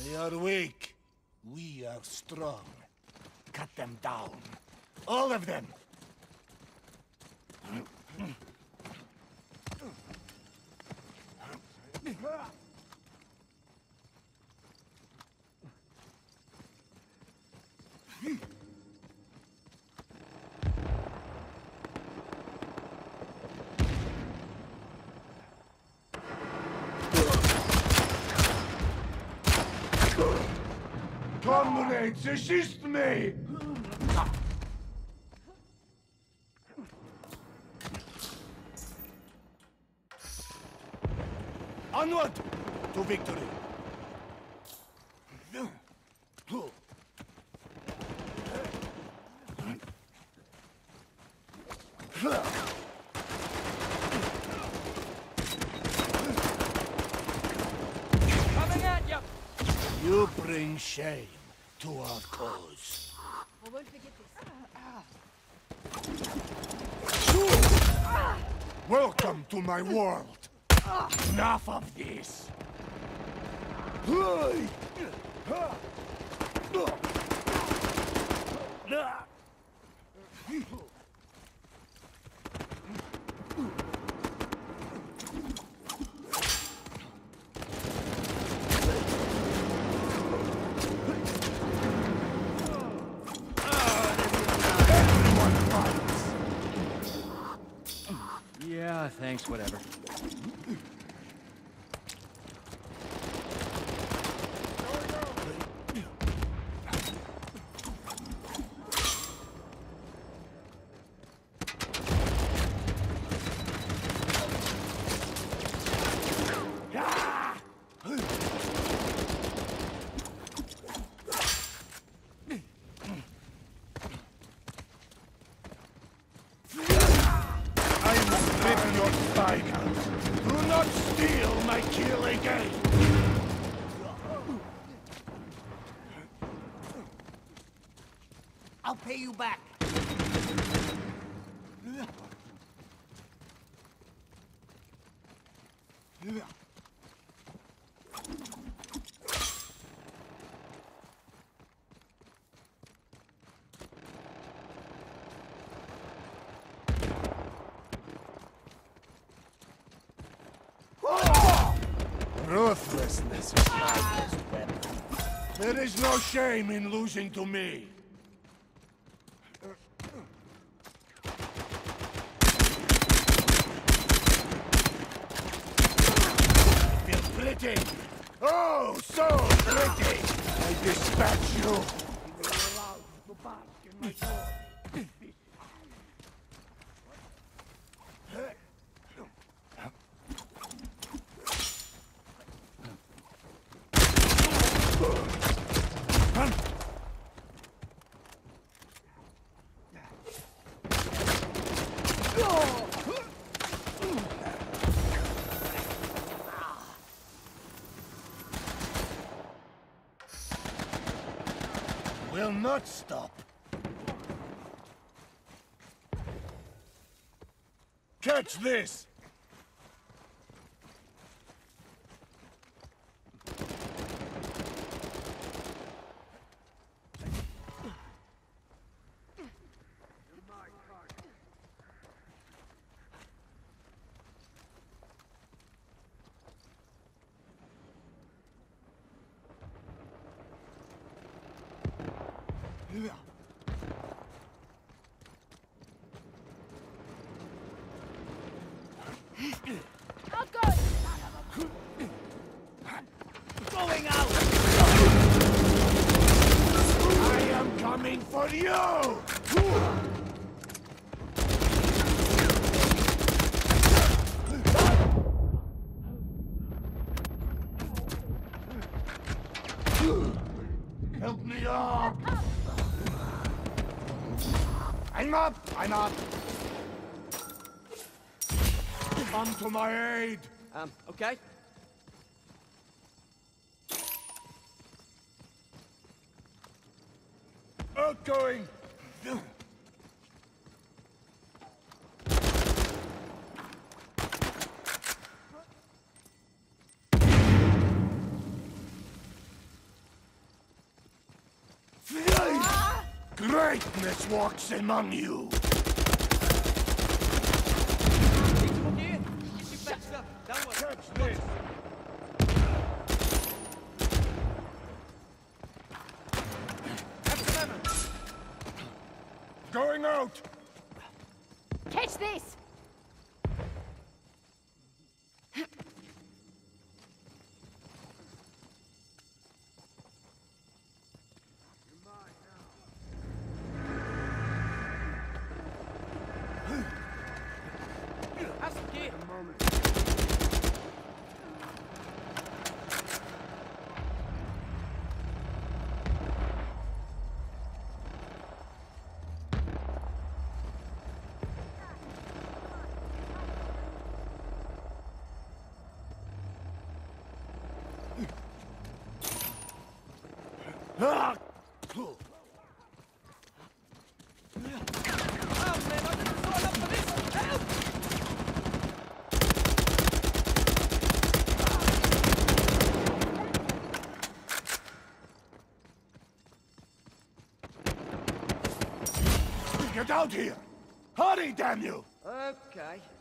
They are weak. We are strong. Cut them down. All of them! Comrades, assist me! Onward to victory! Coming at you! You bring shame to our cause. I won't forget this. Welcome to my world. Enough of this. Yeah, thanks, whatever. Do not steal my kill again! I'll pay you back. Ruthlessness is my best weapon. There is no shame in losing to me. I feel pretty. Oh, so pretty. I dispatch you. You were allowed to bask in my glory. Will not stop. Catch this! I'll go! Going out! I am coming for you! Help me up! I'm up! I'm up! Come to my aid! Okay. Outgoing! Greatness walks among you. Catch this. Going out. Catch this! Have some gear. Ah! Oh, man, I didn't sign up for this! Help! Get out here! Hurry, damn you! Okay.